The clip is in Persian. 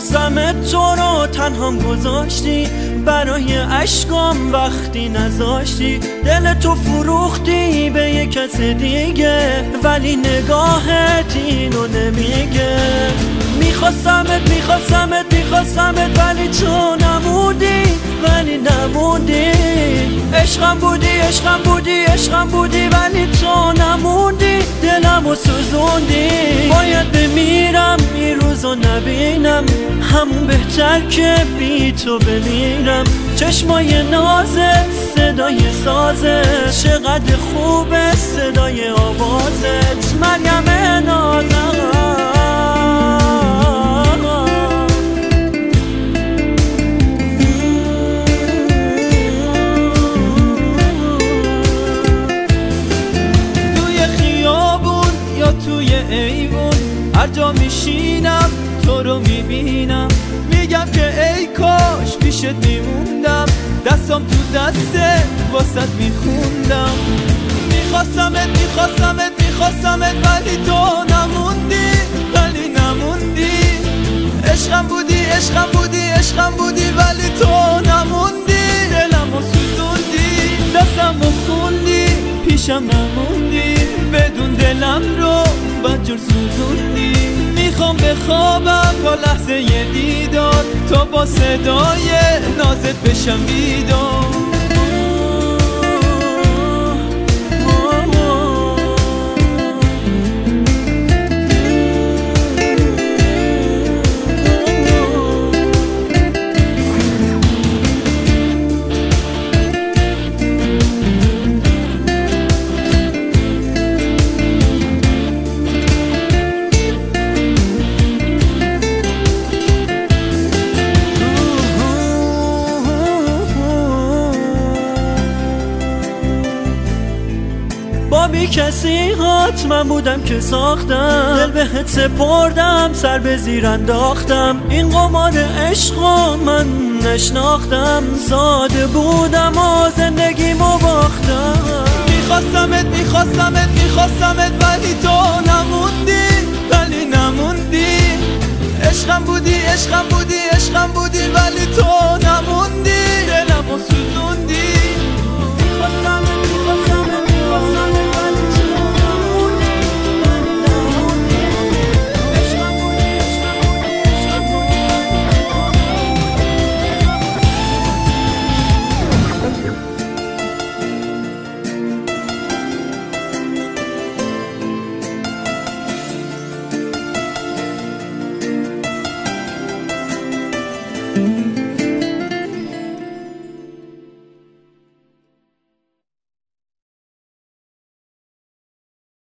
میخواستمت تو رو تنهام گذاشتی، برای عشقام وقتی نذاشتی، دل تو فروختی به یک کس دیگه، ولی نگاهت اینو نمیگه. میخواستمت ولی تو نموندی، عشقم بودی ولی تو نموندی، دلمو سوزوندی. باید بمیرم این روزو نبینم، همون بهتر که بی تو بمیرم. چشمای نازت، صدای سازت، چقدر خوبه صدای آوازت. مریم نازم توی ایوون هر جا میشینم تو رو میبینم، میگم که ای کاش پیشت میموندم، دستم تو دستت واسط میخوندم. میخواستمت ولی تو نموندی، عشقم بودی ولی تو نموندی، دلمو سوزوندی، دستمو خوندی، پیشم نموندی، بدون دلم رو بدجور سوزوندی. میخوام بخوابم تا لحظه ی دیدار، تا با صدای نازت بشم بیدار. با بی کسی هات من بودم که ساختم، دل بهت سپردم سر به زیر انداختم. این قمار عشقو من نشناختم، ساده بودم و زندگیمو باختم. میخواستمت ولی تو نموندی، عشقم بودی ولی تو